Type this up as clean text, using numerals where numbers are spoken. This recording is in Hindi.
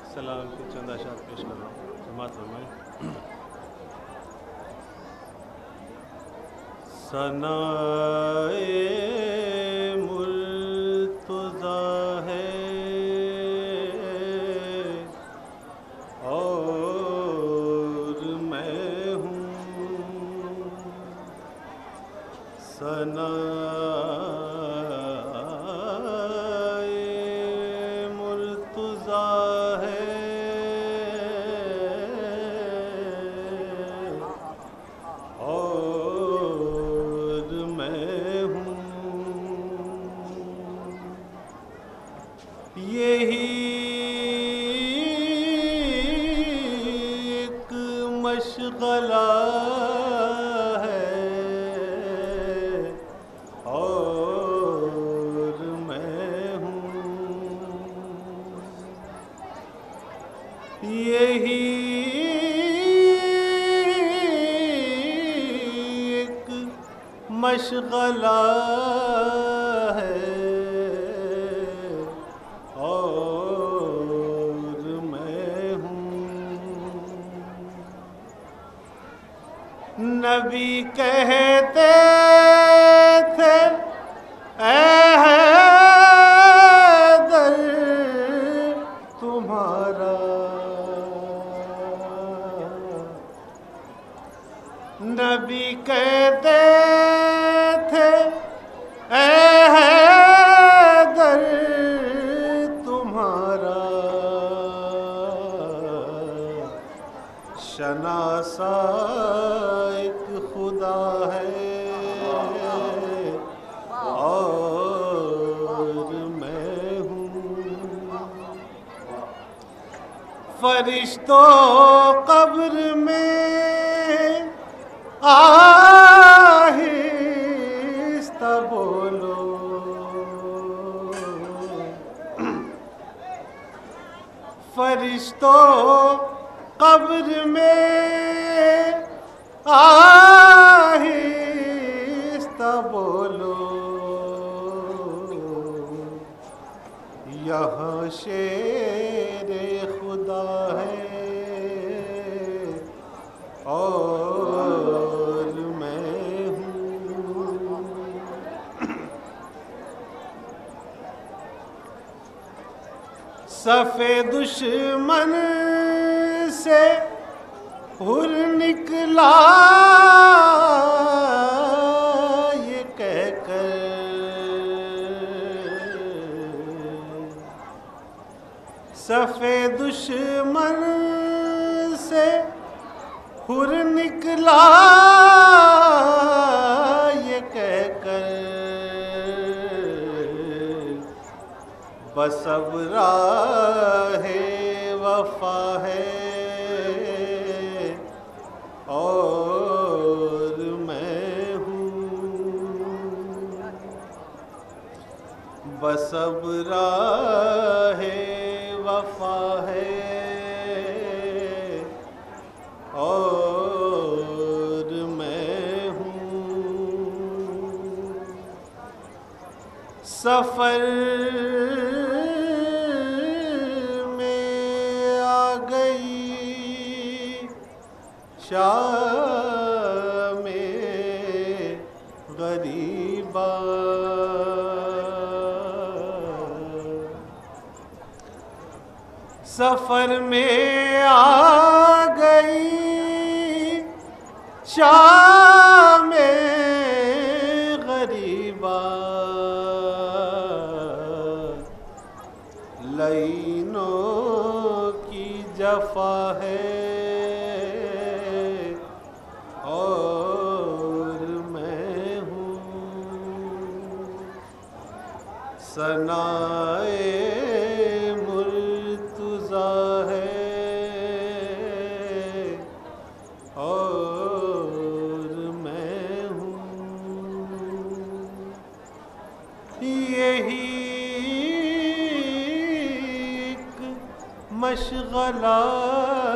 सलाम के चंद अशात पेश कर रहा हूँ। समात फरमाएं। सनाए मुर्तज़ा है और मैं हूँ, सनाए मुर्तज़ा है और मैं हूँ। यही एक मशग़ला है और मैं हूँ। यही एक मशग़ला है और मैं हूँ। नबी कहते थे ऐ हैदर तुम्हारा, नबी कहते थे ऐ हैदर तुम्हारा, शनासा एक खुदा है और मैं हूँ। फरिश्तों कब्र में आहिस्ता बोलो, फरिश्तों कब्र में आहिस्ता बोलो, यहाँ शेरे खुदा है और मैं हूँ। सफ़े दुश्मन से हुर निकला ये कहकर, सफ़े दुश्मन से हुर निकला ये कहकर, बस अब राहे वफ़ा है और मैं हूँ। बस अब राहे वफ़ा है और मैं हूँ। सफ़र में आ गई शामे ग़रीबा, सफ़र में आ गई शामे ग़रीबा, लाइनों की जफ़ा है और मैं हूँ। सनाए मुर्तज़ा है और मैं हूँ। यही एक मशग़ला